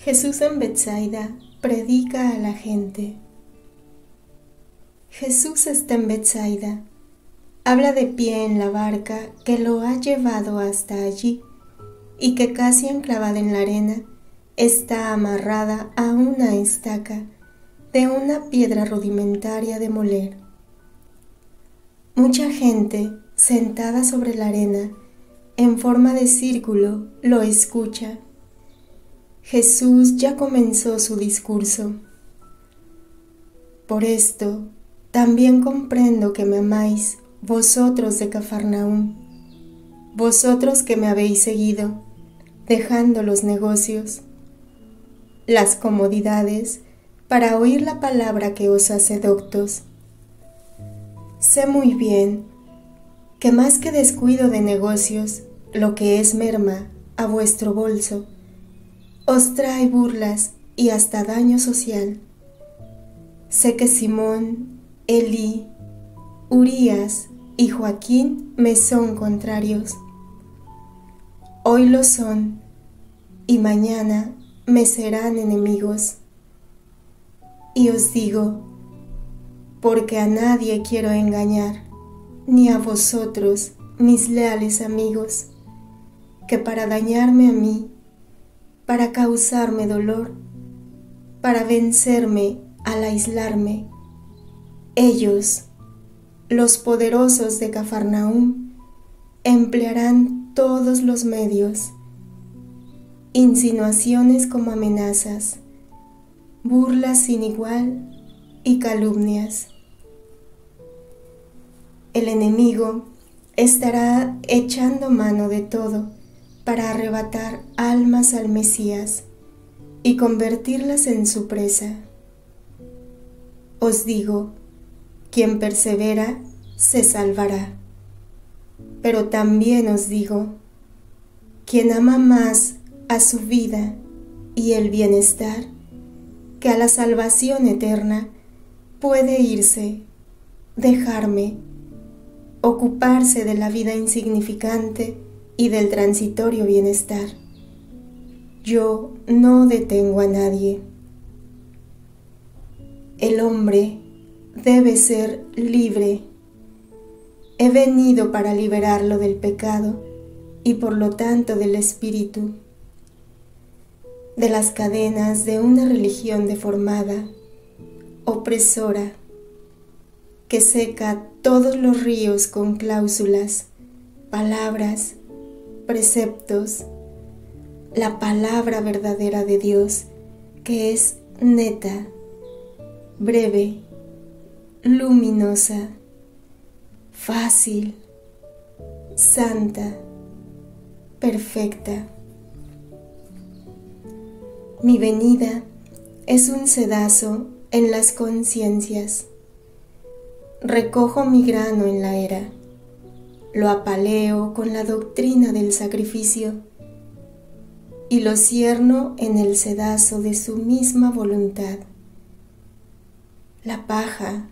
Jesús en Betsaida predica a la gente. Jesús está en Betsaida. Habla de pie en la barca que lo ha llevado hasta allí y que casi enclavada en la arena está amarrada a una estaca de una piedra rudimentaria de moler. Mucha gente, sentada sobre la arena, en forma de círculo, lo escucha. Jesús ya comenzó su discurso. Por esto, también comprendo que me amáis, vosotros de Cafarnaúm, vosotros que me habéis seguido, dejando los negocios, las comodidades, para oír la palabra que os hace doctos. Sé muy bien que más que descuido de negocios, lo que es merma a vuestro bolso, os trae burlas y hasta daño social. Sé que Simón, Elí, Urías y Joaquín me son contrarios. Hoy lo son y mañana me serán enemigos. Y os digo, porque a nadie quiero engañar, ni a vosotros, mis leales amigos, que para dañarme a mí, para causarme dolor, para vencerme al aislarme, ellos, los poderosos de Cafarnaúm, emplearán todos los medios, insinuaciones como amenazas, burlas sin igual y calumnias. El enemigo estará echando mano de todo para arrebatar almas al Mesías y convertirlas en su presa. Os digo, quien persevera se salvará. Pero también os digo, quien ama más a su vida y el bienestar que a la salvación eterna, puede irse, dejarme, ocuparse de la vida insignificante y del transitorio bienestar. Yo no detengo a nadie. El hombre debe ser libre. He venido para liberarlo del pecado y por lo tanto del espíritu, de las cadenas de una religión deformada, opresora, que seca todos los ríos con cláusulas, palabras, preceptos, la palabra verdadera de Dios, que es neta, breve, luminosa, fácil, santa, perfecta. Mi venida es un sedazo en las conciencias. Recojo mi grano en la era, lo apaleo con la doctrina del sacrificio y lo cierno en el sedazo de su misma voluntad. La paja,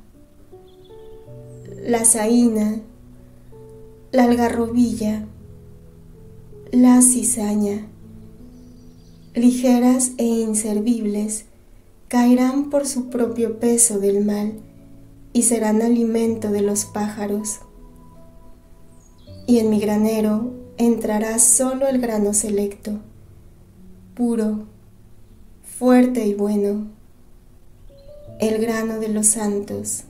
la zaina, la algarrobilla, la cizaña, ligeras e inservibles, caerán por su propio peso del mal y serán alimento de los pájaros. Y en mi granero entrará solo el grano selecto, puro, fuerte y bueno, el grano de los santos.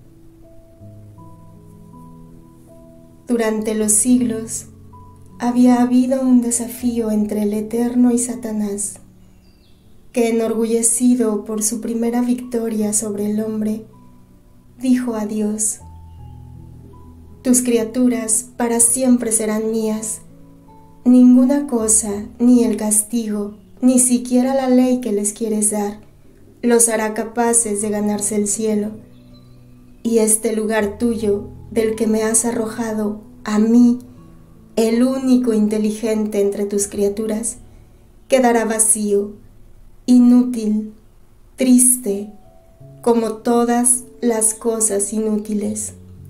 Durante los siglos había habido un desafío entre el Eterno y Satanás, que enorgullecido por su primera victoria sobre el hombre, dijo a Dios: tus criaturas para siempre serán mías. Ninguna cosa, ni el castigo, ni siquiera la ley que les quieres dar, los hará capaces de ganarse el cielo. Y este lugar tuyo, del que me has arrojado, a mí, el único inteligente entre tus criaturas, quedará vacío, inútil, triste, como todas las cosas inútiles.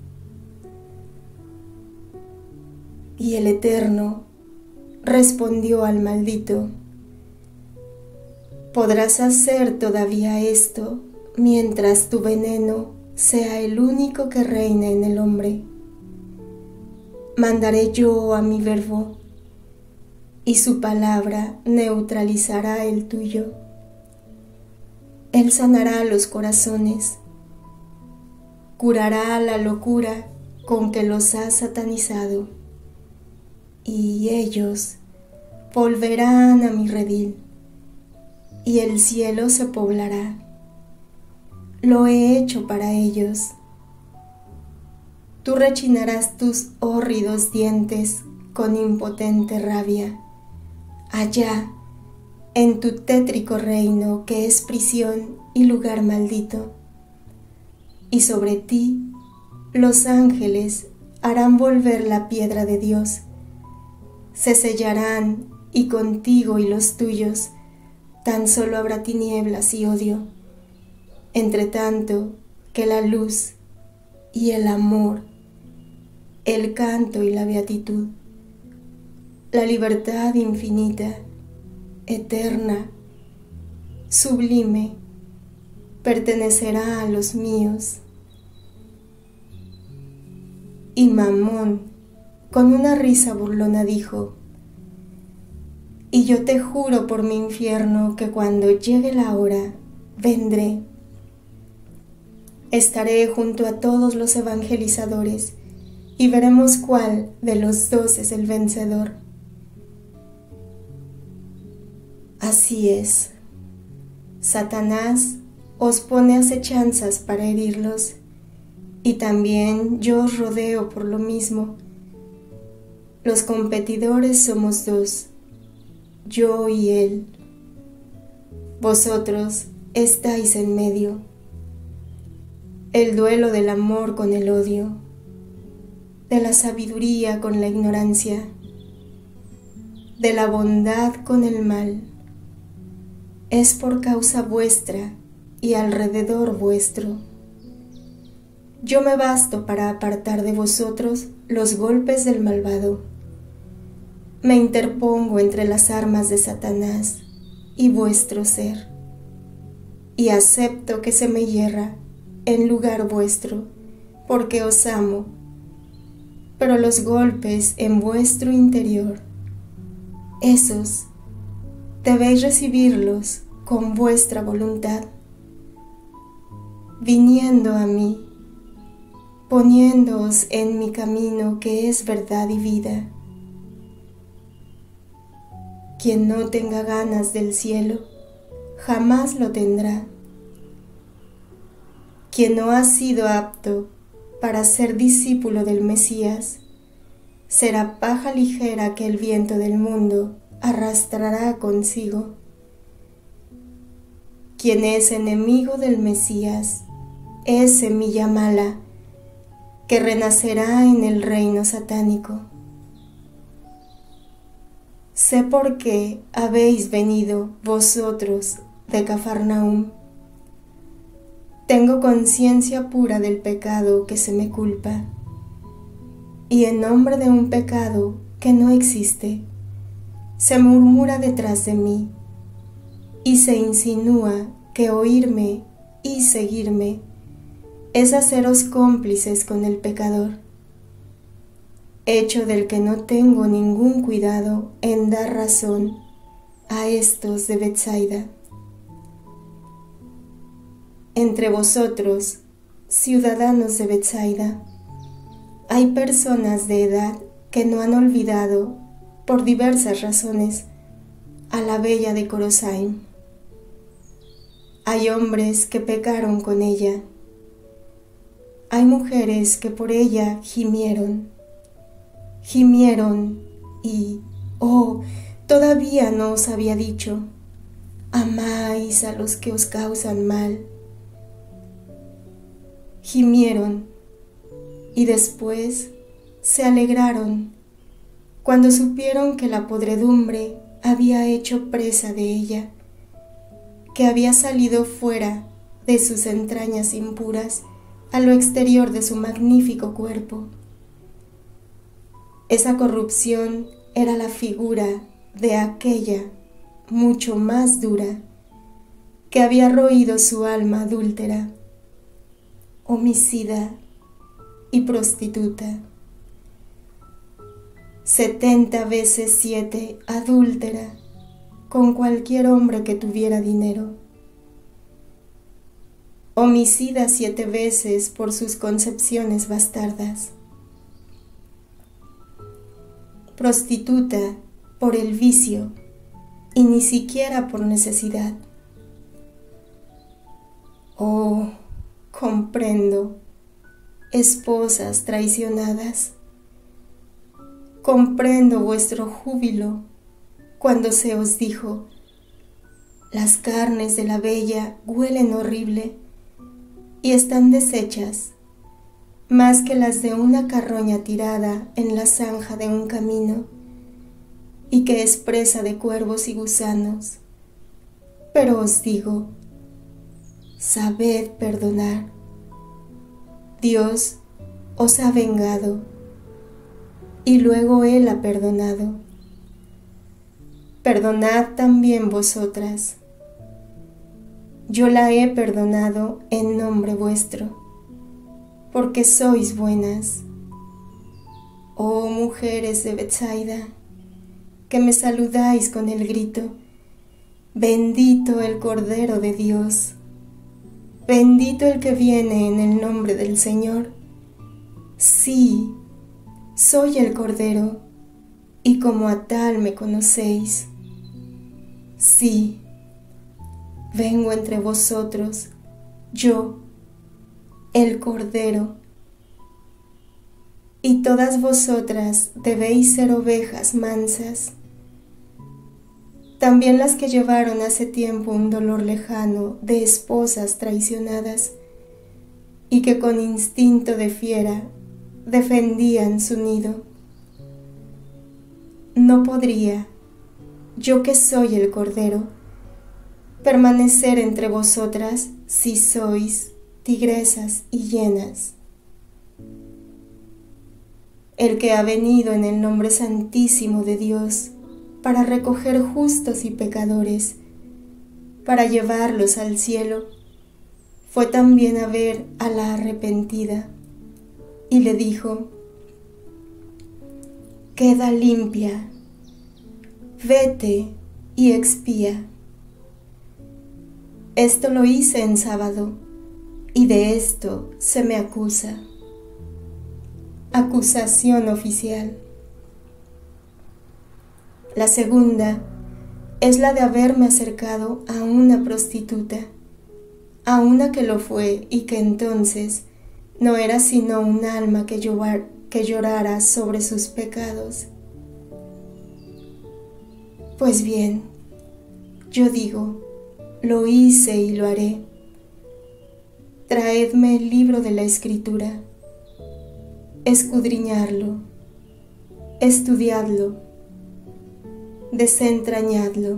Y el Eterno respondió al maldito: Podrás hacer todavía esto mientras tu veneno sea el único que reine en el hombre. Mandaré yo a mi verbo, y su palabra neutralizará el tuyo. Él sanará los corazones, curará la locura con que los has satanizado, y ellos volverán a mi redil, y el cielo se poblará. Lo he hecho para ellos. Tú rechinarás tus hórridos dientes con impotente rabia, allá, en tu tétrico reino que es prisión y lugar maldito. Y sobre ti los ángeles harán volver la piedra de Dios. Se sellarán y contigo y los tuyos tan solo habrá tinieblas y odio, entre tanto que la luz y el amor, el canto y la beatitud, la libertad infinita, eterna, sublime, pertenecerá a los míos. Y Mamón, con una risa burlona, dijo: y yo te juro por mi infierno que cuando llegue la hora, vendré. Estaré junto a todos los evangelizadores y veremos cuál de los dos es el vencedor. Así es. Satanás os pone acechanzas para herirlos, y también yo os rodeo por lo mismo. Los competidores somos dos, yo y él. Vosotros estáis en medio. El duelo del amor con el odio, de la sabiduría con la ignorancia, de la bondad con el mal, es por causa vuestra y alrededor vuestro. Yo me basto para apartar de vosotros los golpes del malvado. Me interpongo entre las armas de Satanás y vuestro ser, y acepto que se me hierra en lugar vuestro, porque os amo, pero los golpes en vuestro interior, esos debéis recibirlos con vuestra voluntad, viniendo a mí, poniéndoos en mi camino que es verdad y vida. Quien no tenga ganas del cielo, jamás lo tendrá. Quien no ha sido apto para ser discípulo del Mesías, será paja ligera que el viento del mundo arrastrará consigo. Quien es enemigo del Mesías es semilla mala que renacerá en el reino satánico. Sé por qué habéis venido vosotros de Cafarnaúm. Tengo conciencia pura del pecado que se me culpa, y en nombre de un pecado que no existe, se murmura detrás de mí, y se insinúa que oírme y seguirme es haceros cómplices con el pecador, hecho del que no tengo ningún cuidado en dar razón a estos de Betsaida. Entre vosotros, ciudadanos de Betsaida, hay personas de edad que no han olvidado, por diversas razones, a la bella de Corosaim. Hay hombres que pecaron con ella. Hay mujeres que por ella gimieron y, todavía no os había dicho, amáis a los que os causan mal. Gimieron y después se alegraron cuando supieron que la podredumbre había hecho presa de ella, que había salido fuera de sus entrañas impuras a lo exterior de su magnífico cuerpo. Esa corrupción era la figura de aquella mucho más dura que había roído su alma adúltera, homicida y prostituta. 70 veces 7 adúltera con cualquier hombre que tuviera dinero. Homicida 7 veces por sus concepciones bastardas. Prostituta por el vicio y ni siquiera por necesidad. Oh, comprendo, esposas traicionadas. Comprendo vuestro júbilo cuando se os dijo: las carnes de la bella huelen horrible y están deshechas, más que las de una carroña tirada en la zanja de un camino y que es presa de cuervos y gusanos. Pero os digo, sabed perdonar. Dios os ha vengado y luego Él ha perdonado. Perdonad también vosotras. Yo la he perdonado en nombre vuestro, porque sois buenas. Oh mujeres de Betsaida, que me saludáis con el grito: bendito el Cordero de Dios, bendito el que viene en el nombre del Señor. Sí, soy el Cordero, y como a tal me conocéis. Sí, vengo entre vosotros, yo, el Cordero, y todas vosotras debéis ser ovejas mansas, también las que llevaron hace tiempo un dolor lejano de esposas traicionadas y que con instinto de fiera defendían su nido. No podría, yo que soy el Cordero, permanecer entre vosotras si sois tigresas y llenas. El que ha venido en el nombre santísimo de Dios para recoger justos y pecadores, para llevarlos al cielo, fue también a ver a la arrepentida y le dijo: queda limpia, vete y expía. Esto lo hice en sábado y de esto se me acusa. Acusación oficial. La segunda es la de haberme acercado a una prostituta, a una que lo fue y que entonces no era sino un alma que llorara sobre sus pecados. Pues bien, yo digo, lo hice y lo haré. Traedme el libro de la Escritura, escudriñadlo, estudiadlo, desentrañadlo.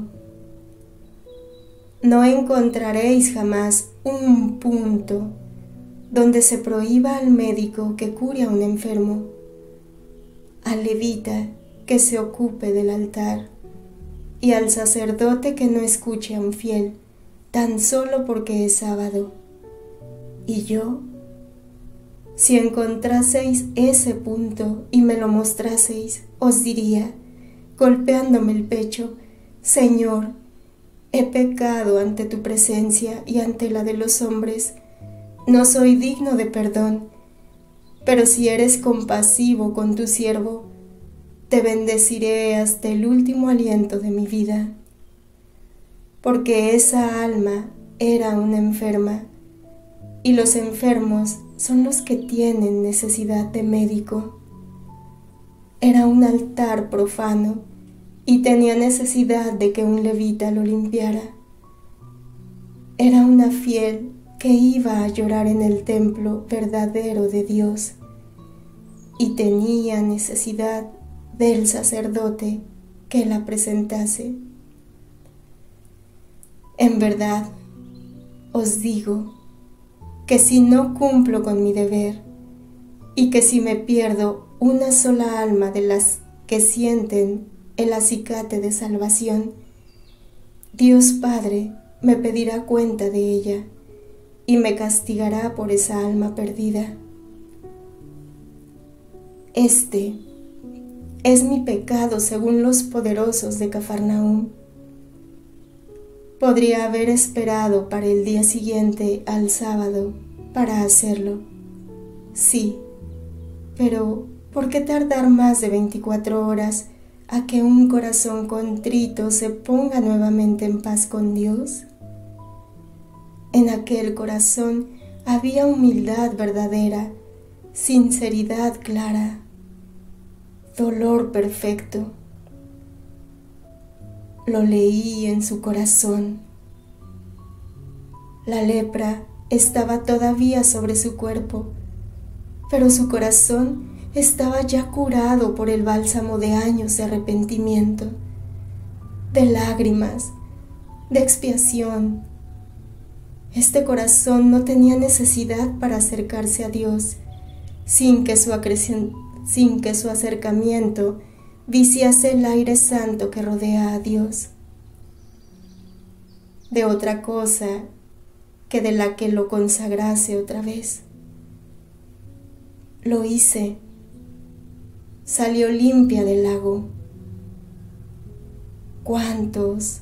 No encontraréis jamás un punto donde se prohíba al médico que cure a un enfermo, al levita que se ocupe del altar y al sacerdote que no escuche a un fiel tan solo porque es sábado. Y yo, si encontraseis ese punto y me lo mostraseis, os diría, golpeándome el pecho: Señor, he pecado ante tu presencia y ante la de los hombres, no soy digno de perdón, pero si eres compasivo con tu siervo, te bendeciré hasta el último aliento de mi vida. Porque esa alma era una enferma, y los enfermos son los que tienen necesidad de médico. Era un altar profano y tenía necesidad de que un levita lo limpiara. Era una fiel que iba a llorar en el templo verdadero de Dios y tenía necesidad del sacerdote que la presentase. En verdad, os digo que si no cumplo con mi deber y que si me pierdo una sola alma de las que sienten el acicate de salvación, Dios Padre me pedirá cuenta de ella y me castigará por esa alma perdida. Este es mi pecado según los poderosos de Cafarnaúm. Podría haber esperado para el día siguiente al sábado para hacerlo. Sí, pero ¿por qué tardar más de 24 horas a que un corazón contrito se ponga nuevamente en paz con Dios? En aquel corazón había humildad verdadera, sinceridad clara, dolor perfecto. Lo leí en su corazón. La lepra estaba todavía sobre su cuerpo, pero su corazón estaba ya curado por el bálsamo de años de arrepentimiento, de lágrimas, de expiación. Este corazón no tenía necesidad para acercarse a Dios sin que su acercamiento viciase el aire santo que rodea a Dios. De otra cosa que de la que lo consagrase otra vez. Lo hice. Salió limpia del lago. ¿Cuántos,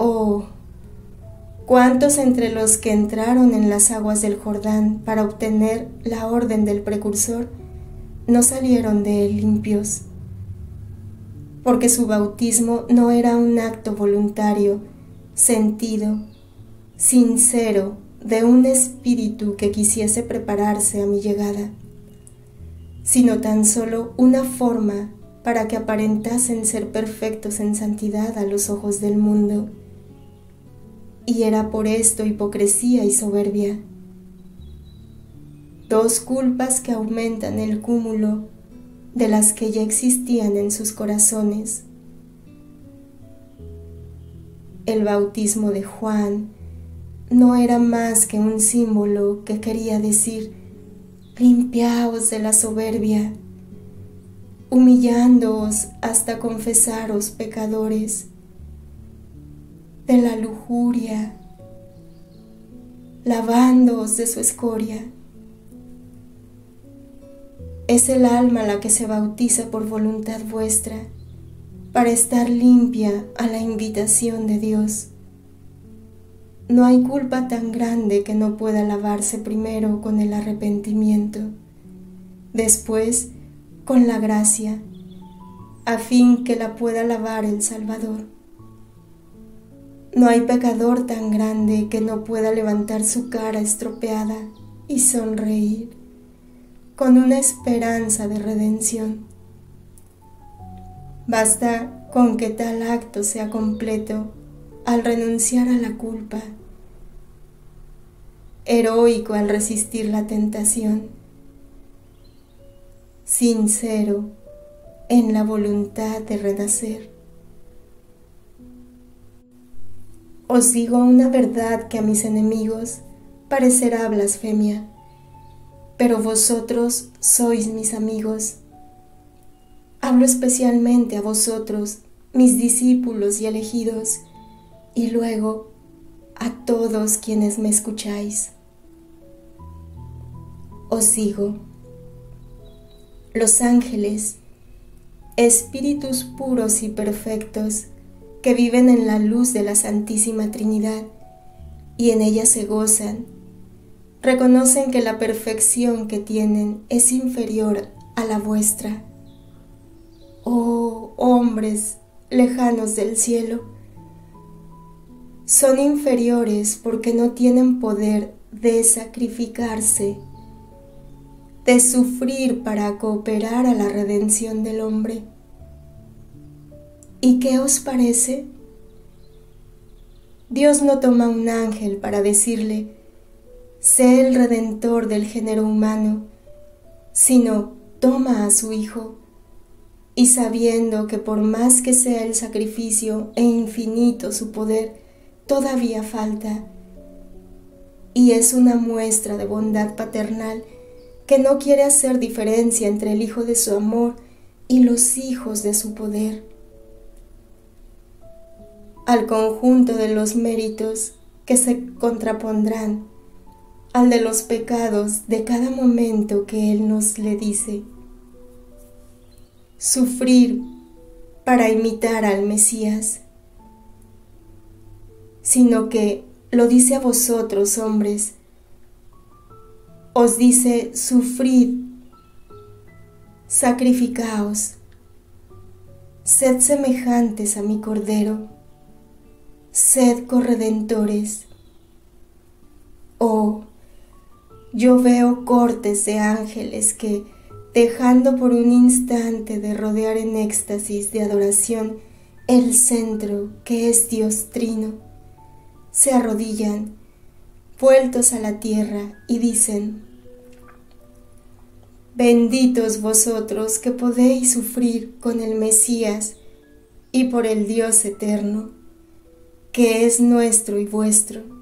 cuántos entre los que entraron en las aguas del Jordán para obtener la orden del precursor no salieron de él limpios? Porque su bautismo no era un acto voluntario, sentido, sincero, de un espíritu que quisiese prepararse a mi llegada, sino tan solo una forma para que aparentasen ser perfectos en santidad a los ojos del mundo. Y era por esto hipocresía y soberbia, dos culpas que aumentan el cúmulo de las que ya existían en sus corazones. El bautismo de Juan no era más que un símbolo que quería decir: limpiaos de la soberbia, humillándoos hasta confesaros pecadores, de la lujuria, lavándoos de su escoria. Es el alma la que se bautiza por voluntad vuestra, para estar limpia a la invitación de Dios. No hay culpa tan grande que no pueda lavarse primero con el arrepentimiento, después con la gracia, a fin que la pueda lavar el Salvador. No hay pecador tan grande que no pueda levantar su cara estropeada y sonreír con una esperanza de redención. Basta con que tal acto sea completo al renunciar a la culpa, heroico al resistir la tentación, sincero en la voluntad de renacer. Os digo una verdad que a mis enemigos parecerá blasfemia, pero vosotros sois mis amigos. Hablo especialmente a vosotros, mis discípulos y elegidos, y luego a todos quienes me escucháis. Os digo, los ángeles, espíritus puros y perfectos, que viven en la luz de la Santísima Trinidad y en ella se gozan, reconocen que la perfección que tienen es inferior a la vuestra. Oh hombres lejanos del cielo, son inferiores porque no tienen poder de sacrificarse, de sufrir para cooperar a la redención del hombre. ¿Y qué os parece? Dios no toma un ángel para decirle: sé el redentor del género humano, sino toma a su Hijo, y sabiendo que por más que sea el sacrificio e infinito su poder, todavía falta, y es una muestra de bondad paternal que no quiere hacer diferencia entre el hijo de su amor y los hijos de su poder. Al conjunto de los méritos que se contrapondrán al de los pecados de cada momento que Él nos le dice. Sufrir para imitar al Mesías, sino que lo dice a vosotros, hombres. Os dice: sufrid, sacrificaos, sed semejantes a mi Cordero, sed corredentores. Oh, yo veo cortes de ángeles que, dejando por un instante de rodear en éxtasis de adoración el centro que es Dios Trino, se arrodillan, vueltos a la tierra, y dicen: benditos vosotros que podéis sufrir con el Mesías y por el Dios eterno, que es nuestro y vuestro.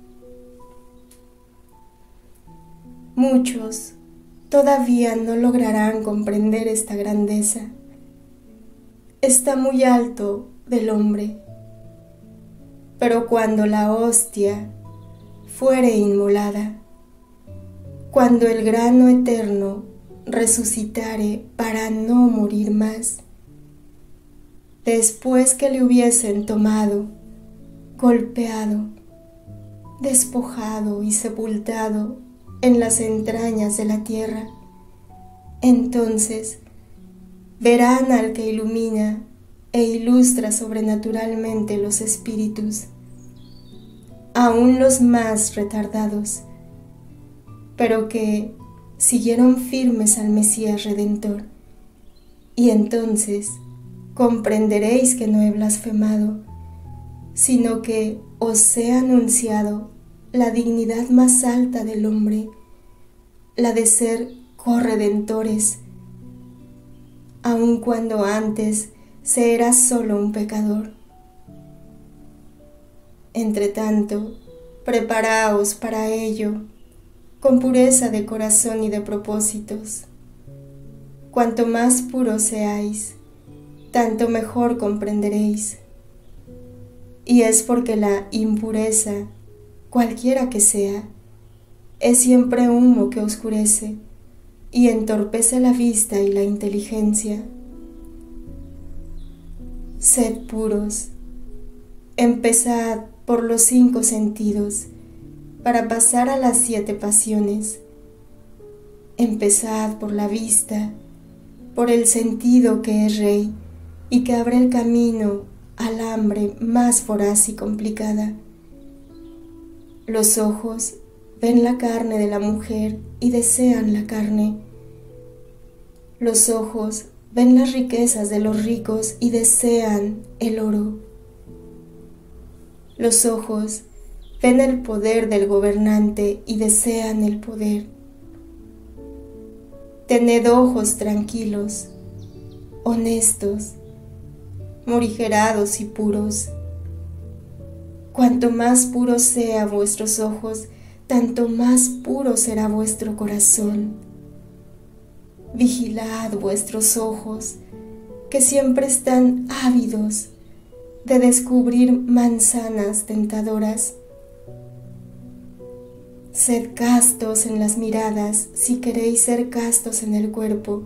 Muchos todavía no lograrán comprender esta grandeza. Está muy alto del hombre. Pero cuando la hostia fuere inmolada, cuando el grano eterno resucitare para no morir más, después que le hubiesen tomado, golpeado, despojado y sepultado en las entrañas de la tierra, entonces verán al que ilumina e ilustra sobrenaturalmente los espíritus, aun los más retardados, pero que siguieron firmes al Mesías Redentor, y entonces comprenderéis que no he blasfemado, sino que os he anunciado la dignidad más alta del hombre, la de ser corredentores, aun cuando antes se era solo un pecador. Entretanto, preparaos para ello, con pureza de corazón y de propósitos. Cuanto más puros seáis, tanto mejor comprenderéis. Y es porque la impureza, cualquiera que sea, es siempre humo que oscurece y entorpece la vista y la inteligencia. Sed puros, empezad por los 5 sentidos, para pasar a las 7 pasiones. Empezad por la vista, por el sentido que es rey y que abre el camino al hambre más voraz y complicada. Los ojos ven la carne de la mujer y desean la carne. Los ojos ven las riquezas de los ricos y desean el oro. Los ojos ven el poder del gobernante y desean el poder. Tened ojos tranquilos, honestos, morigerados y puros. Cuanto más puros sean vuestros ojos, tanto más puro será vuestro corazón. Vigilad vuestros ojos, que siempre están ávidos de descubrir manzanas tentadoras. Sed castos en las miradas si queréis ser castos en el cuerpo.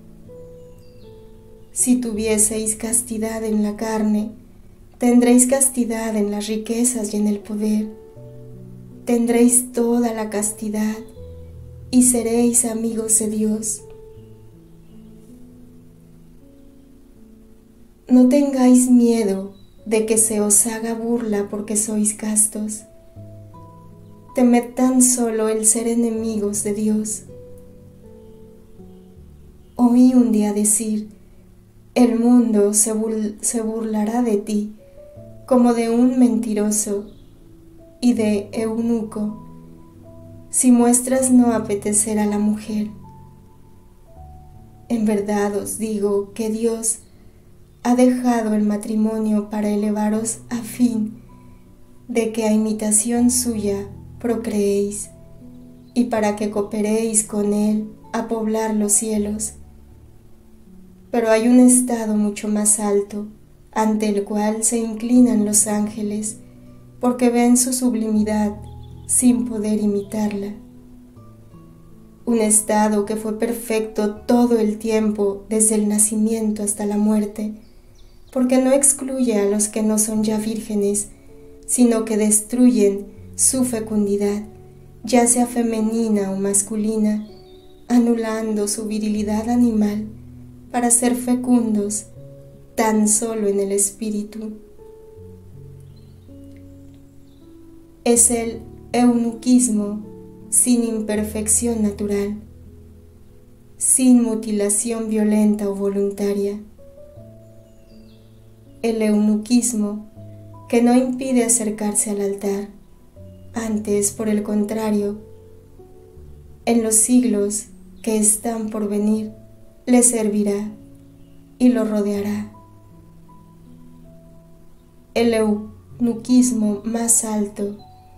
Si tuvieseis castidad en la carne, tendréis castidad en las riquezas y en el poder. Tendréis toda la castidad y seréis amigos de Dios. No tengáis miedo de que se os haga burla porque sois castos. Temed tan solo el ser enemigos de Dios. Oí un día decir: el mundo se burlará de ti como de un mentiroso y de eunuco, si muestras no apetecer a la mujer. En verdad os digo que Dios ha dejado el matrimonio para elevaros a fin de que a imitación suya procreéis y para que cooperéis con Él a poblar los cielos. Pero hay un estado mucho más alto, ante el cual se inclinan los ángeles porque ven su sublimidad sin poder imitarla. Un estado que fue perfecto todo el tiempo, desde el nacimiento hasta la muerte, porque no excluye a los que no son ya vírgenes, sino que destruyen su fecundidad, ya sea femenina o masculina, anulando su virilidad animal para ser fecundos tan solo en el espíritu. Es el eunuquismo sin imperfección natural, sin mutilación violenta o voluntaria. El eunuquismo que no impide acercarse al altar, antes, por el contrario, en los siglos que están por venir, le servirá y lo rodeará. El eunuquismo más alto,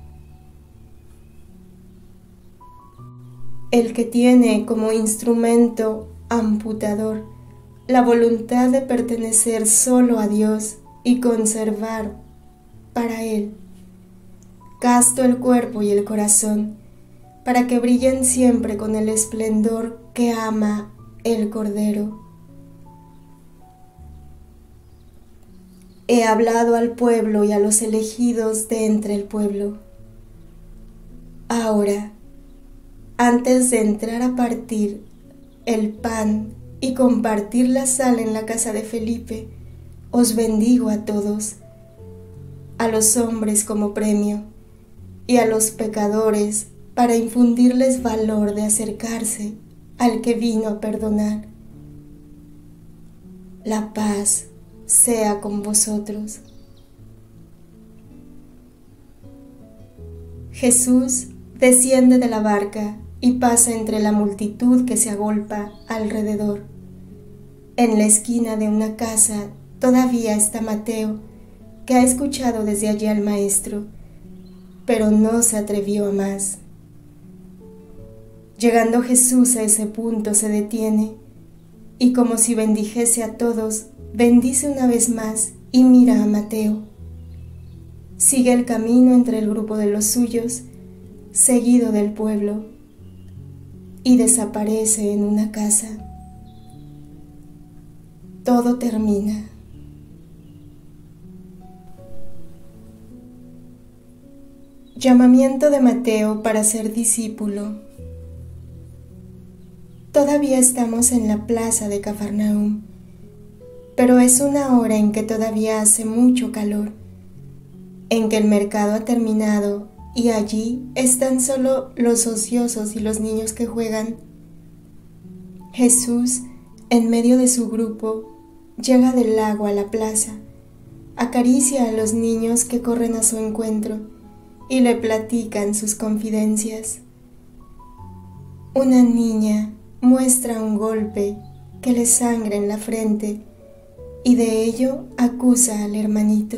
el que tiene como instrumento amputador la voluntad de pertenecer solo a Dios y conservar para Él casto el cuerpo y el corazón, para que brillen siempre con el esplendor que ama el Cordero. He hablado al pueblo y a los elegidos de entre el pueblo. Ahora, antes de entrar a partir el pan y compartir la sal en la casa de Felipe, os bendigo a todos, a los hombres como premio, y a los pecadores para infundirles valor de acercarse al que vino a perdonar. La paz sea con vosotros. Jesús desciende de la barca y pasa entre la multitud que se agolpa alrededor. En la esquina de una casa todavía está Mateo, que ha escuchado desde allí al Maestro, pero no se atrevió a más. Llegando Jesús a ese punto se detiene y, como si bendijese a todos, bendice una vez más y mira a Mateo. Sigue el camino entre el grupo de los suyos, seguido del pueblo, y desaparece en una casa. Todo termina. Llamamiento de Mateo para ser discípulo. Todavía estamos en la plaza de Cafarnaúm, pero es una hora en que todavía hace mucho calor, en que el mercado ha terminado y allí están solo los ociosos y los niños que juegan. Jesús, en medio de su grupo, llega del lago a la plaza, acaricia a los niños que corren a su encuentro y le platican sus confidencias. Una niña muestra un golpe que le sangra en la frente y de ello acusa al hermanito.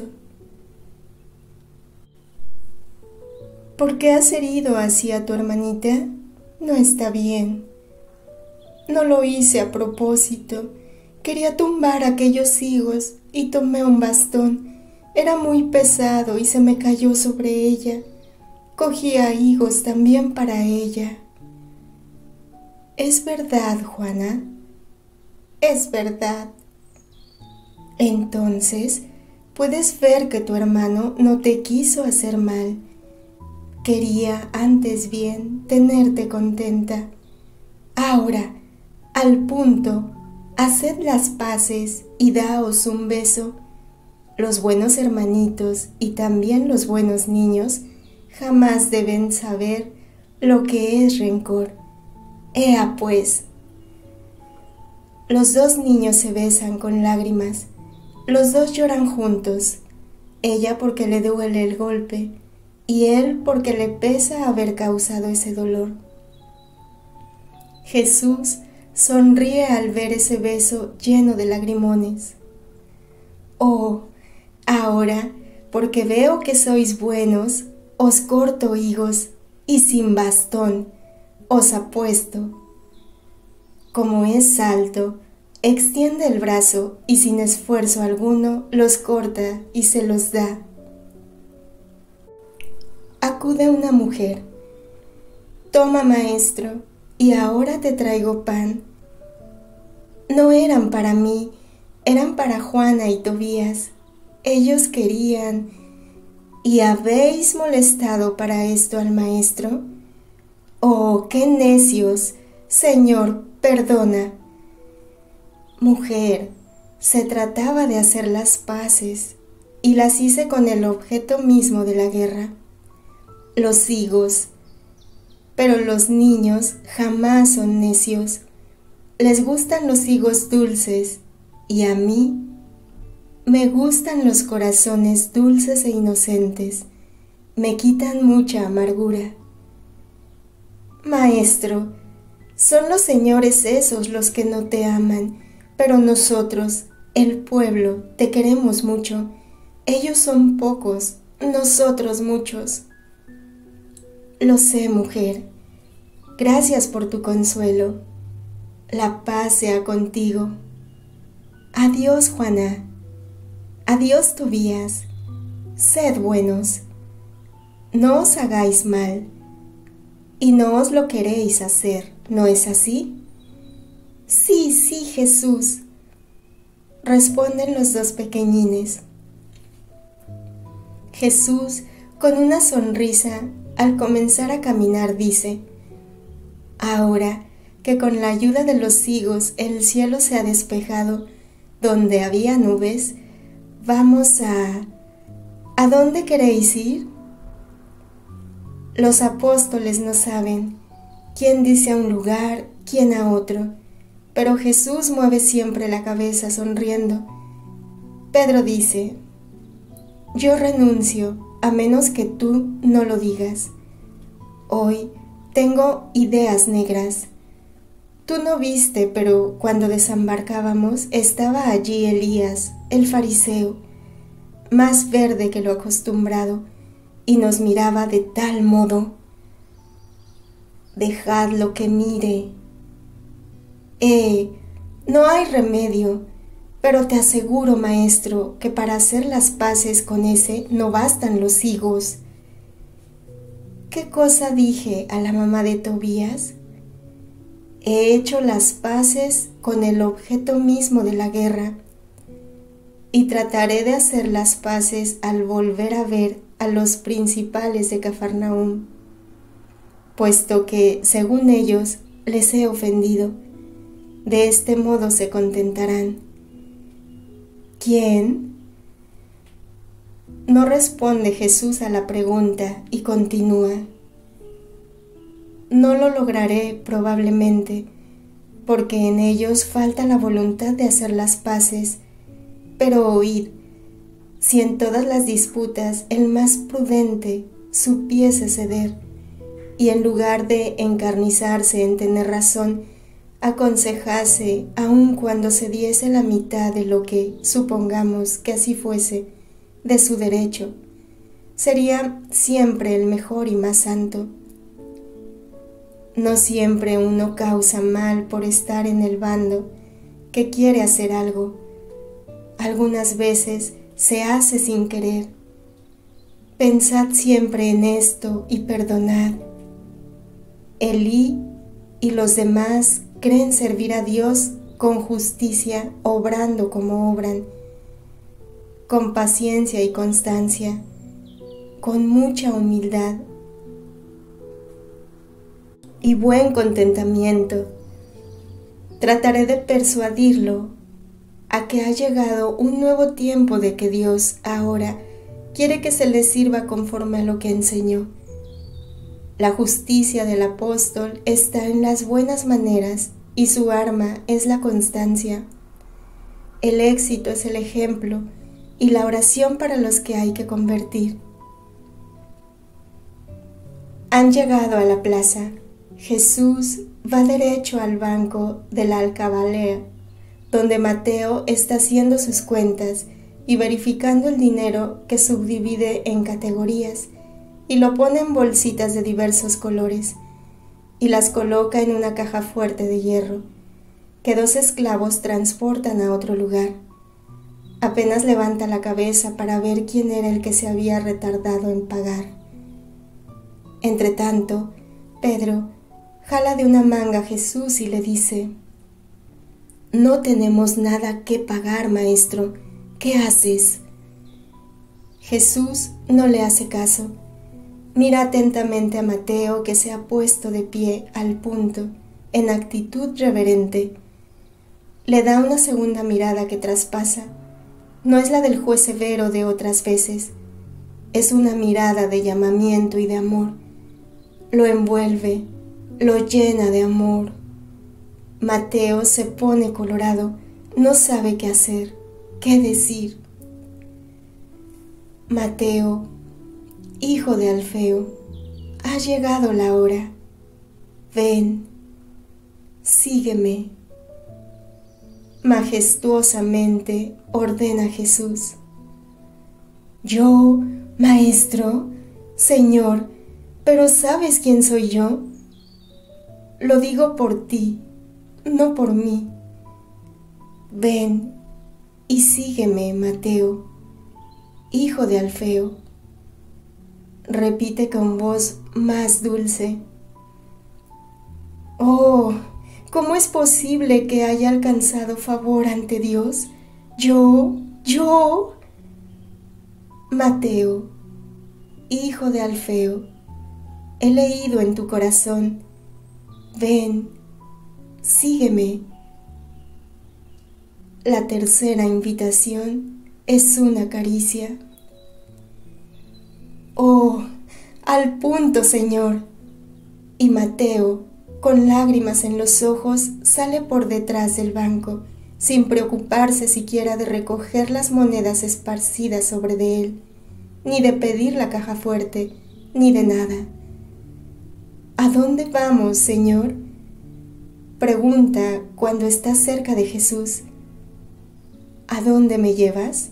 ¿Por qué has herido así a tu hermanita? No está bien. No lo hice a propósito. Quería tumbar aquellos higos y tomé un bastón. Era muy pesado y se me cayó sobre ella. Cogía higos también para ella. ¿Es verdad, Juana? Es verdad. Entonces, puedes ver que tu hermano no te quiso hacer mal. Quería antes bien tenerte contenta. Ahora, al punto, haced las paces y daos un beso. Los buenos hermanitos y también los buenos niños jamás deben saber lo que es rencor. Ea pues. Los dos niños se besan con lágrimas. Los dos lloran juntos. Ella porque le duele el golpe y él porque le pesa haber causado ese dolor. Jesús sonríe al ver ese beso lleno de lagrimones. Oh, ahora, porque veo que sois buenos, os corto higos y sin bastón os apuesto. Como es alto, extiende el brazo y sin esfuerzo alguno los corta y se los da. acude una mujer. Toma, maestro, y ahora te traigo pan. No eran para mí, eran para Juana y Tobías. Ellos querían. ¿Y habéis molestado para esto al maestro? ¡Oh, qué necios! Señor, perdona. Mujer, se trataba de hacer las paces, y las hice con el objeto mismo de la guerra, los higos. Pero los niños jamás son necios. Les gustan los higos dulces, y a mí me gustan los corazones dulces e inocentes. Me quitan mucha amargura. Maestro, son los señores esos los que no te aman, pero nosotros, el pueblo, te queremos mucho. Ellos son pocos, nosotros muchos. Lo sé, mujer. Gracias por tu consuelo. La paz sea contigo. Adiós, Juana. Adiós, Tobías. Sed buenos. No os hagáis mal. Y no os lo queréis hacer, ¿no es así? Sí, sí, Jesús, responden los dos pequeñines. Jesús, con una sonrisa, al comenzar a caminar, dice: ahora que con la ayuda de los higos el cielo se ha despejado, donde había nubes, vamos a... ¿A dónde queréis ir? Los apóstoles no saben quién dice a un lugar, quién a otro, pero Jesús mueve siempre la cabeza sonriendo. Pedro dice: yo renuncio a menos que tú no lo digas. Hoy tengo ideas negras. Tú no viste, pero cuando desembarcábamos estaba allí Elías, el fariseo, más verde que lo acostumbrado, y nos miraba de tal modo. Dejadlo que mire. No hay remedio, pero te aseguro, maestro, que para hacer las paces con ese no bastan los higos. ¿Qué cosa dije a la mamá de Tobías? He hecho las paces con el objeto mismo de la guerra, y trataré de hacer las paces al volver a ver a los principales de Cafarnaúm, puesto que, según ellos, les he ofendido. De este modo se contentarán. ¿Quién? No responde Jesús a la pregunta y continúa: no lo lograré probablemente, porque en ellos falta la voluntad de hacer las paces, pero oíd, si en todas las disputas el más prudente supiese ceder, y en lugar de encarnizarse en tener razón, aconsejase aun cuando se diese la mitad de lo que, supongamos que así fuese, de su derecho, sería siempre el mejor y más santo. No siempre uno causa mal por estar en el bando que quiere hacer algo. Algunas veces se hace sin querer. Pensad siempre en esto y perdonad. Elí y los demás creen servir a Dios con justicia, obrando como obran, con paciencia y constancia, con mucha humildad y buen contentamiento. Trataré de persuadirlo a que ha llegado un nuevo tiempo de que Dios ahora quiere que se le sirva conforme a lo que enseñó. La justicia del apóstol está en las buenas maneras y su arma es la constancia. El éxito es el ejemplo y la oración para los que hay que convertir. Han llegado a la plaza. Jesús va derecho al banco de la alcabalea, donde Mateo está haciendo sus cuentas y verificando el dinero que subdivide en categorías y lo pone en bolsitas de diversos colores y las coloca en una caja fuerte de hierro que 2 esclavos transportan a otro lugar. Apenas levanta la cabeza para ver quién era el que se había retardado en pagar. Entretanto, Pedro jala de una manga a Jesús y le dice: «No tenemos nada que pagar, maestro. ¿Qué haces?». Jesús no le hace caso. Mira atentamente a Mateo, que se ha puesto de pie al punto, en actitud reverente. Le da una segunda mirada que traspasa. No es la del juez severo de otras veces. Es una mirada de llamamiento y de amor. Lo envuelve, lo llena de amor. Mateo se pone colorado, no sabe qué hacer, qué decir. Mateo, hijo de Alfeo, ha llegado la hora. Ven, sígueme. Majestuosamente ordena Jesús. Yo, maestro, Señor, ¿pero sabes quién soy yo? Lo digo por ti, no por mí. Ven y sígueme, Mateo, hijo de Alfeo. Repite con voz más dulce. Oh, ¿cómo es posible que haya alcanzado favor ante Dios? Yo. Mateo, hijo de Alfeo, he leído en tu corazón. Ven, sígueme. La tercera invitación es una caricia. Oh, al punto, Señor. Y Mateo, con lágrimas en los ojos, sale por detrás del banco, sin preocuparse siquiera de recoger las monedas esparcidas sobre de él, ni de pedir la caja fuerte, ni de nada. ¿A dónde vamos, Señor?, pregunta cuando está cerca de Jesús. ¿A dónde me llevas?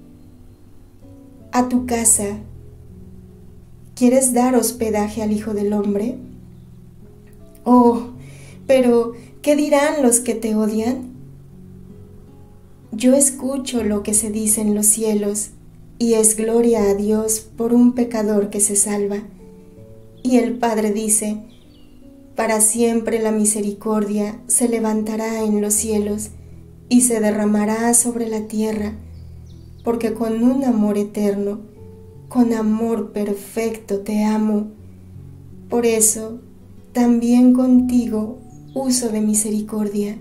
A tu casa. ¿Quieres dar hospedaje al Hijo del Hombre? Oh, pero ¿qué dirán los que te odian? Yo escucho lo que se dice en los cielos, y es gloria a Dios por un pecador que se salva. Y el Padre dice: para siempre la misericordia se levantará en los cielos y se derramará sobre la tierra, porque con un amor eterno, con amor perfecto te amo. Por eso, también contigo uso de misericordia.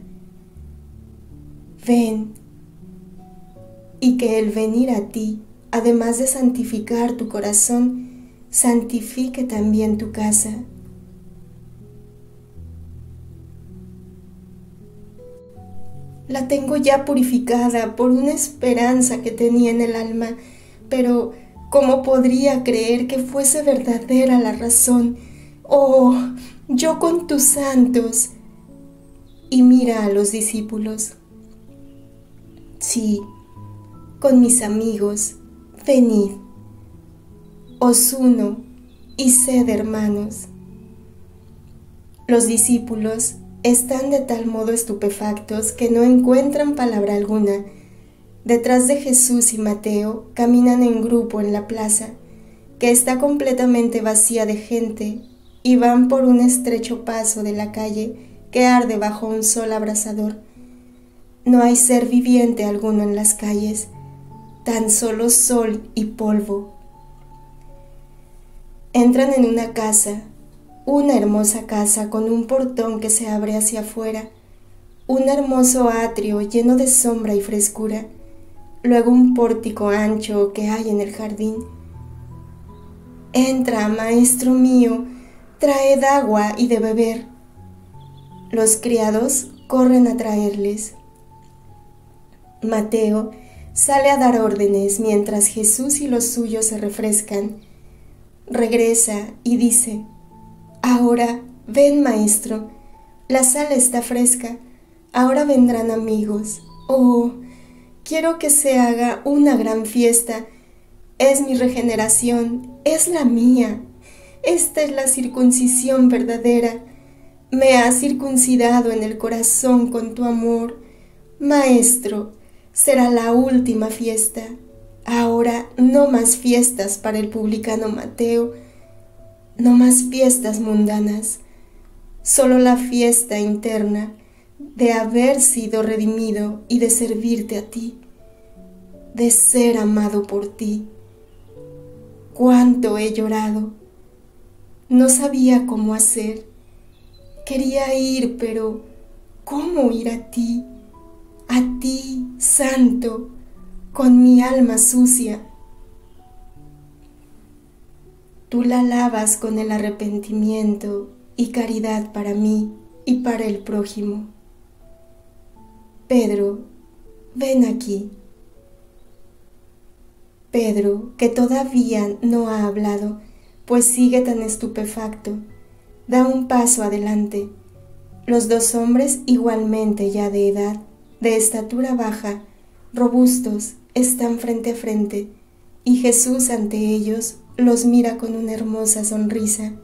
Ven, y que el venir a ti, además de santificar tu corazón, santifique también tu casa. La tengo ya purificada por una esperanza que tenía en el alma, pero ¿cómo podría creer que fuese verdadera la razón? Oh, yo con tus santos. Y mira a los discípulos. Sí, con mis amigos, venid. Os uno y sed hermanos. Los discípulos están de tal modo estupefactos que no encuentran palabra alguna. Detrás de Jesús y Mateo caminan en grupo en la plaza, que está completamente vacía de gente, y van por un estrecho paso de la calle que arde bajo un sol abrasador. No hay ser viviente alguno en las calles, tan solo sol y polvo. Entran en una casa, una hermosa casa con un portón que se abre hacia afuera, un hermoso atrio lleno de sombra y frescura, luego un pórtico ancho que hay en el jardín. Entra, maestro mío, traed agua y de beber. Los criados corren a traerles. Mateo sale a dar órdenes mientras Jesús y los suyos se refrescan. Regresa y dice: ahora, ven, maestro, la sala está fresca, ahora vendrán amigos. Oh, quiero que se haga una gran fiesta. Es mi regeneración, es la mía. Esta es la circuncisión verdadera. Me has circuncidado en el corazón con tu amor. Maestro, será la última fiesta. Ahora no más fiestas para el publicano Mateo. no más fiestas mundanas, solo la fiesta interna de haber sido redimido y de servirte a ti, de ser amado por ti. Cuánto he llorado, no sabía cómo hacer, quería ir, pero ¿cómo ir a ti, santo, con mi alma sucia? Tú la lavas con el arrepentimiento y caridad para mí y para el prójimo. Pedro, ven aquí. Pedro, que todavía no ha hablado, pues sigue tan estupefacto, da un paso adelante. Los dos hombres, igualmente ya de edad, de estatura baja, robustos, están frente a frente, y Jesús ante ellos los mira con una hermosa sonrisa.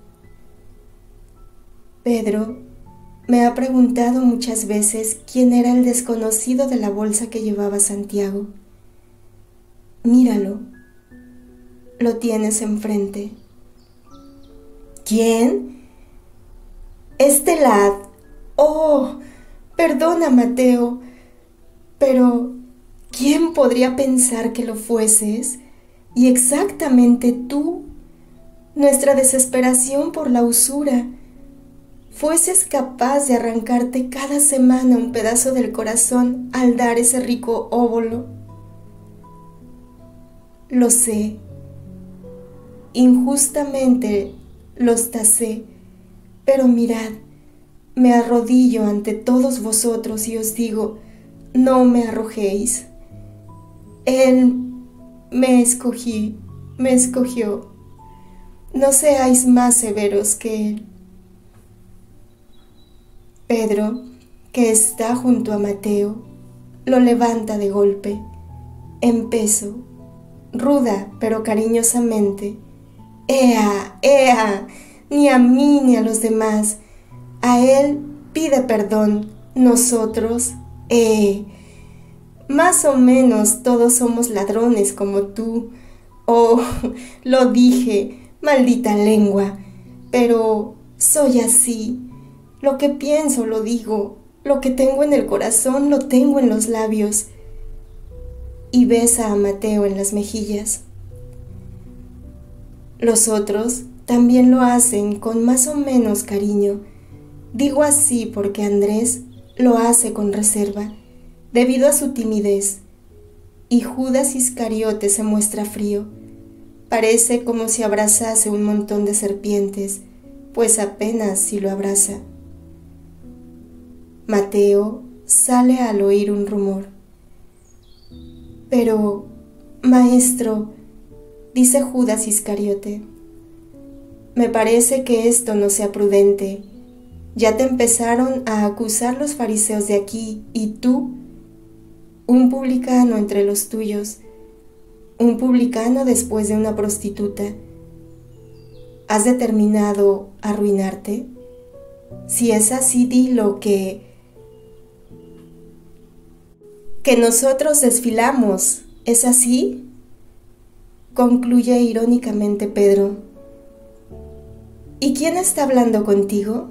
Pedro me ha preguntado muchas veces quién era el desconocido de la bolsa que llevaba Santiago. Míralo, lo tienes enfrente. ¿Quién? Este lad. Oh, perdona, Mateo, pero ¿quién podría pensar que lo fueses? Y exactamente tú, nuestra desesperación por la usura, fueses capaz de arrancarte cada semana un pedazo del corazón al dar ese rico óbolo. Lo sé, injustamente los tasé, pero mirad, me arrodillo ante todos vosotros y os digo, no me arrojéis. Él me escogió, no seáis más severos que él. Pedro, que está junto a Mateo, lo levanta de golpe, en peso, ruda pero cariñosamente. ¡Ea, ea! Ni a mí ni a los demás. A él pide perdón, nosotros, más o menos todos somos ladrones como tú. Oh, lo dije, maldita lengua, pero soy así. Lo que pienso lo digo, lo que tengo en el corazón lo tengo en los labios. Y besa a Mateo en las mejillas. Los otros también lo hacen con más o menos cariño. Digo así porque Andrés lo hace con reserva, debido a su timidez, y Judas Iscariote se muestra frío. Parece como si abrazase un montón de serpientes, pues apenas si lo abraza. Mateo sale al oír un rumor. Pero, maestro, dice Judas Iscariote, me parece que esto no sea prudente. Ya te empezaron a acusar los fariseos de aquí, y tú, un publicano entre los tuyos, un publicano después de una prostituta, ¿has determinado arruinarte? Si es así, dilo que nosotros desfilamos, ¿es así? Concluye irónicamente Pedro. ¿Y quién está hablando contigo?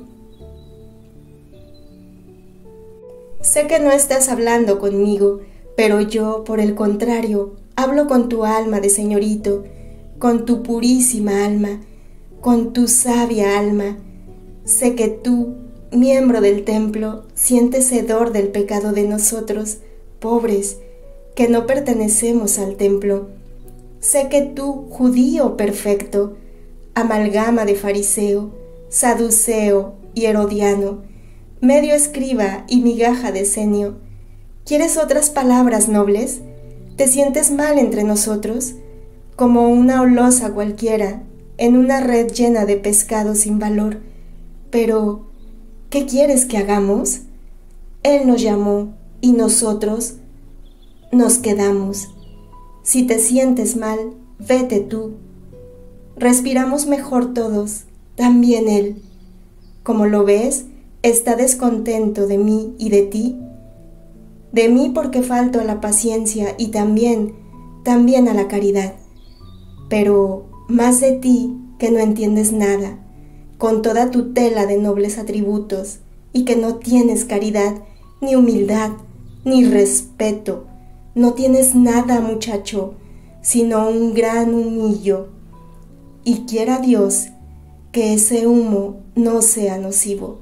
Sé que no estás hablando conmigo, pero yo, por el contrario, hablo con tu alma de señorito, con tu purísima alma, con tu sabia alma. Sé que tú, miembro del templo, sientes hedor del pecado de nosotros, pobres, que no pertenecemos al templo. Sé que tú, judío perfecto, amalgama de fariseo, saduceo y herodiano, medio escriba y migaja de senio, ¿quieres otras palabras nobles? ¿Te sientes mal entre nosotros? Como una olosa cualquiera, en una red llena de pescado sin valor. Pero, ¿qué quieres que hagamos? Él nos llamó, y nosotros nos quedamos. Si te sientes mal, vete tú. Respiramos mejor todos, también él. Como lo ves, está descontento de mí y de ti. De mí porque falto a la paciencia y también a la caridad. Pero más de ti que no entiendes nada, con toda tu tela de nobles atributos, y que no tienes caridad, ni humildad, ni respeto. No tienes nada, muchacho, sino un gran humillo. Y quiera Dios que ese humo no sea nocivo.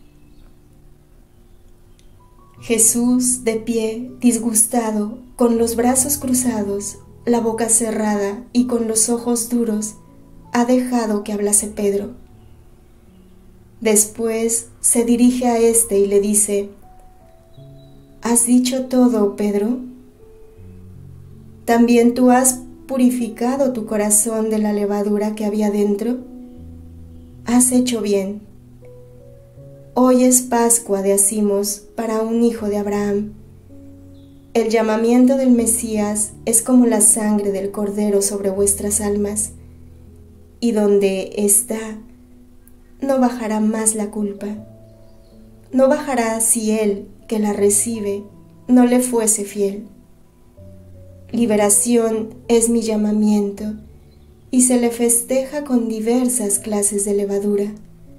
Jesús, de pie, disgustado, con los brazos cruzados, la boca cerrada y con los ojos duros, ha dejado que hablase Pedro. Después se dirige a éste y le dice: ¿Has dicho todo, Pedro? ¿También tú has purificado tu corazón de la levadura que había dentro? Has hecho bien. Hoy es Pascua de Acimos para un hijo de Abraham. El llamamiento del Mesías es como la sangre del Cordero sobre vuestras almas, y donde está, no bajará más la culpa. No bajará si él, que la recibe, no le fuese fiel. Liberación es mi llamamiento, y se le festeja con diversas clases de levadura.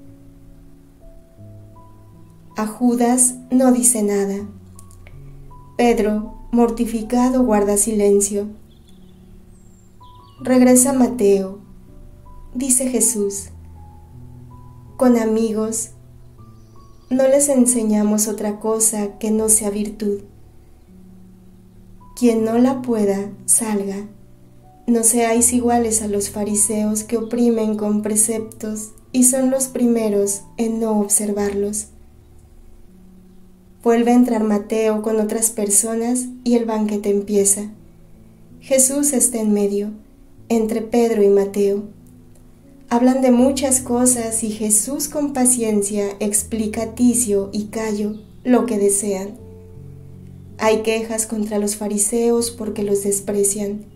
A Judas no dice nada. Pedro, mortificado, guarda silencio. Regresa Mateo, dice Jesús. Con amigos no les enseñamos otra cosa que no sea virtud. Quien no la pueda, salga. No seáis iguales a los fariseos que oprimen con preceptos y son los primeros en no observarlos. Vuelve a entrar Mateo con otras personas y el banquete empieza. Jesús está en medio, entre Pedro y Mateo. Hablan de muchas cosas y Jesús con paciencia explica a Ticio y Cayo lo que desean. Hay quejas contra los fariseos porque los desprecian.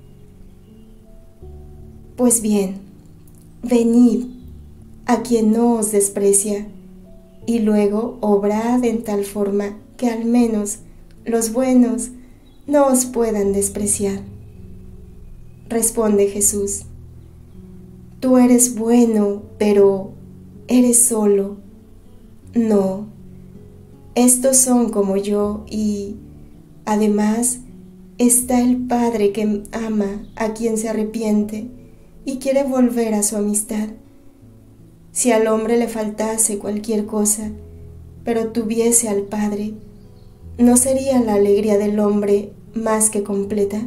Pues bien, venid a quien no os desprecia, y luego obrad en tal forma que al menos los buenos no os puedan despreciar. Responde Jesús: Tú eres bueno, pero ¿eres solo? No, estos son como yo y, además, está el Padre que ama a quien se arrepiente y quiere volver a su amistad. Si al hombre le faltase cualquier cosa, pero tuviese al Padre, ¿no sería la alegría del hombre más que completa?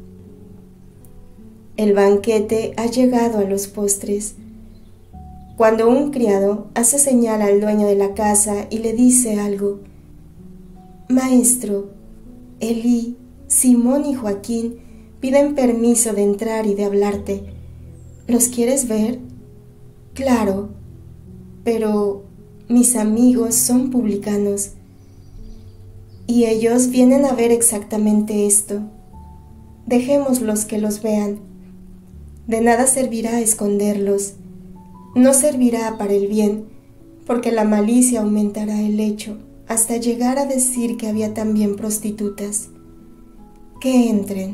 El banquete ha llegado a los postres. Cuando un criado hace señal al dueño de la casa y le dice algo: Maestro, Elí, Simón y Joaquín piden permiso de entrar y de hablarte. ¿Los quieres ver? Claro, pero mis amigos son publicanos y ellos vienen a ver exactamente esto. Dejémoslos que los vean. De nada servirá esconderlos. No servirá para el bien, porque la malicia aumentará el hecho hasta llegar a decir que había también prostitutas. Que entren.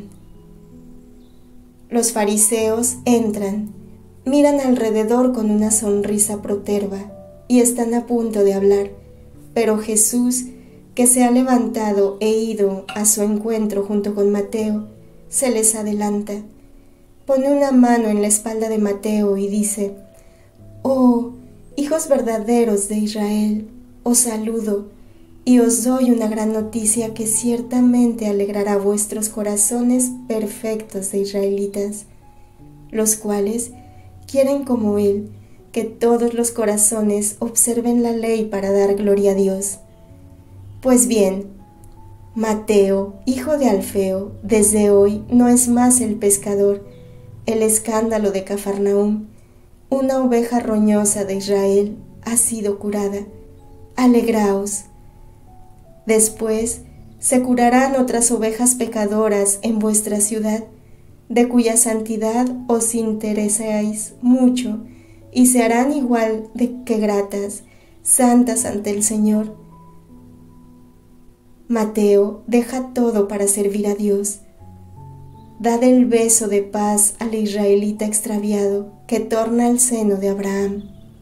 Los fariseos entran, miran alrededor con una sonrisa proterva y están a punto de hablar, pero Jesús, que se ha levantado e ido a su encuentro junto con Mateo, se les adelanta. Pone una mano en la espalda de Mateo y dice: Oh, hijos verdaderos de Israel, os saludo y os doy una gran noticia que ciertamente alegrará vuestros corazones perfectos de israelitas, los cuales quieren como Él que todos los corazones observen la ley para dar gloria a Dios. Pues bien, Mateo, hijo de Alfeo, desde hoy no es más el pescador, el escándalo de Cafarnaúm. Una oveja roñosa de Israel ha sido curada. Alegraos. Después se curarán otras ovejas pecadoras en vuestra ciudad, de cuya santidad os interesáis mucho, y se harán igual de que gratas, santas ante el Señor. Mateo deja todo para servir a Dios. dad el beso de paz al israelita extraviado que torna al seno de Abraham.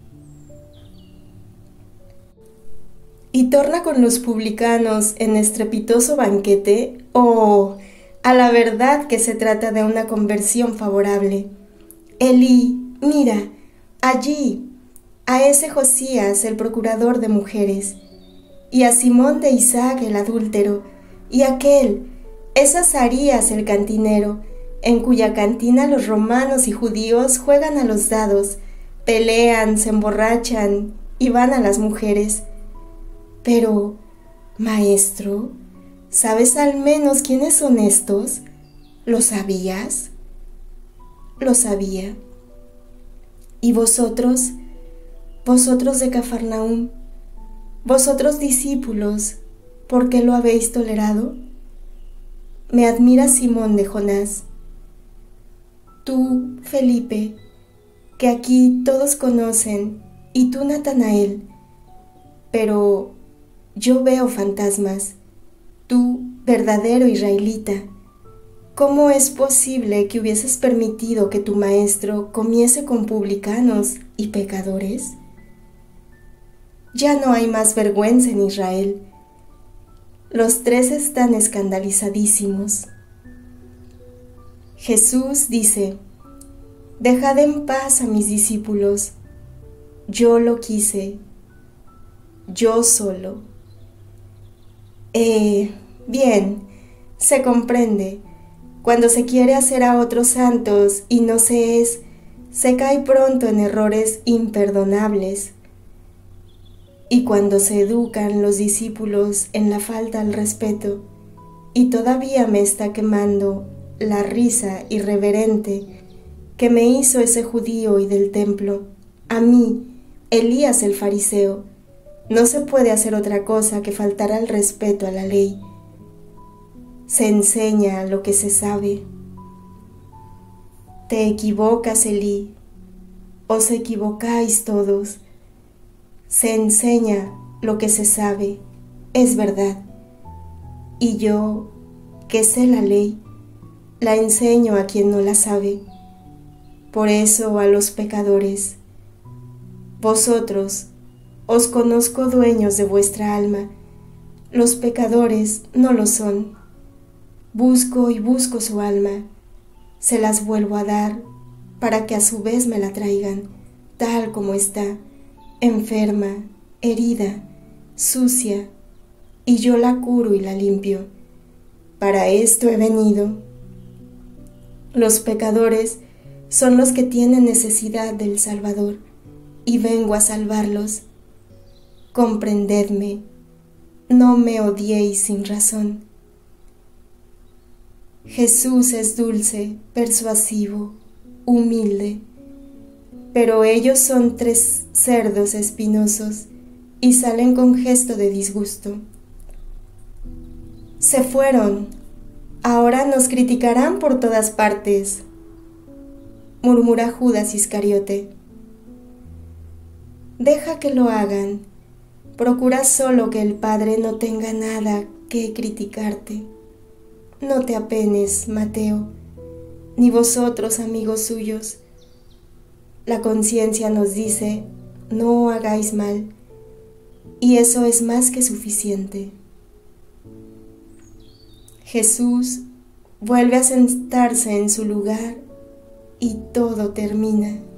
Y torna con los publicanos en estrepitoso banquete, ¡oh! A la verdad que se trata de una conversión favorable. Elí, mira, allí, a ese Josías, el procurador de mujeres, y a Simón de Isaac, el adúltero, y aquel, es Azarías, el cantinero, en cuya cantina los romanos y judíos juegan a los dados, pelean, se emborrachan y van a las mujeres. Pero, maestro, ¿sabes al menos quiénes son estos? ¿Lo sabías? Lo sabía. ¿Y vosotros? Vosotros de Cafarnaúm, vosotros discípulos, ¿por qué lo habéis tolerado? Me admira Simón de Jonás. Tú, Felipe, que aquí todos conocen, y tú, Natanael, pero yo veo fantasmas. Tú, verdadero israelita, ¿cómo es posible que hubieses permitido que tu maestro comiese con publicanos y pecadores? Ya no hay más vergüenza en Israel. Los tres están escandalizadísimos. Jesús dice: dejad en paz a mis discípulos. Yo lo quise, yo solo. Bien, se comprende. Cuando se quiere hacer a otros santos y no se es, se cae pronto en errores imperdonables. Y cuando se educan los discípulos en la falta al respeto, y todavía me está quemando la risa irreverente que me hizo ese judío y del templo, a mí, Elías el fariseo, no se puede hacer otra cosa que faltar al respeto a la ley. Se enseña lo que se sabe. Te equivocas, Elí, os equivocáis todos. Se enseña lo que se sabe, es verdad. Y yo, que sé la ley, la enseño a quien no la sabe. Por eso a los pecadores, vosotros, os conozco dueños de vuestra alma, los pecadores no lo son. Busco y busco su alma, se las vuelvo a dar para que a su vez me la traigan, tal como está, enferma, herida, sucia, y yo la curo y la limpio. Para esto he venido. Los pecadores son los que tienen necesidad del Salvador, y vengo a salvarlos. Comprendedme, no me odiéis sin razón. Jesús es dulce, persuasivo, humilde, pero ellos son tres cerdos espinosos y salen con gesto de disgusto. Se fueron, ahora nos criticarán por todas partes, murmura Judas Iscariote. Deja que lo hagan, procura solo que el Padre no tenga nada que criticarte. No te apenes, Mateo, ni vosotros, amigos suyos. La conciencia nos dice, no hagáis mal, y eso es más que suficiente. Jesús vuelve a sentarse en su lugar y todo termina.